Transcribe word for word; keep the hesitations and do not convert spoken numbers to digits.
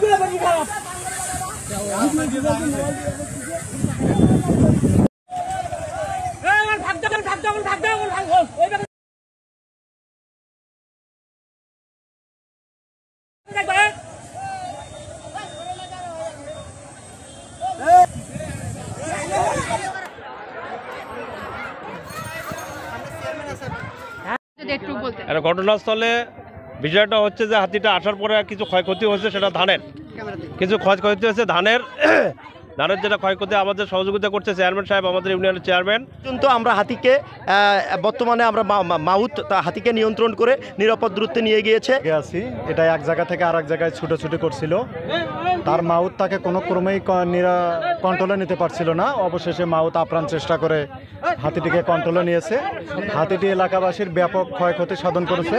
ঘটনাস্থলে বিষয়টা হচ্ছে যে হাতিটা আসার পরে কিছু ক্ষয়ক্ষতি হচ্ছে, সেটা ধানের কিছু ক্ষয়ক্ষতি হচ্ছে ধানের ধানের যেটা ক্ষয়ক্ষতি আমাদের সহযোগিতা করছে চেয়ারম্যান সাহেব, আমাদের ইউনিয়নের চেয়ারম্যান। কিন্তু আমরা হাতিকে বর্তমানে আমরা মাউথ হাতিকে নিয়ন্ত্রণ করে নিরাপদ দূরত্বে নিয়ে গিয়েছে আছি। এটা এক জায়গা থেকে আর এক জায়গায় ছুটোছুটি করছিল, তার মাউথ তাকে কোনো ক্রমেই কন্ট্রোলে নিতে পারছিল না। অবশেষে মাউথ আপ্রাণ চেষ্টা করে হাতিটিকে কন্ট্রোলে নিয়েছে। হাতিটি এলাকাবাসীর ব্যাপক ক্ষয়ক্ষতি সাধন করেছে।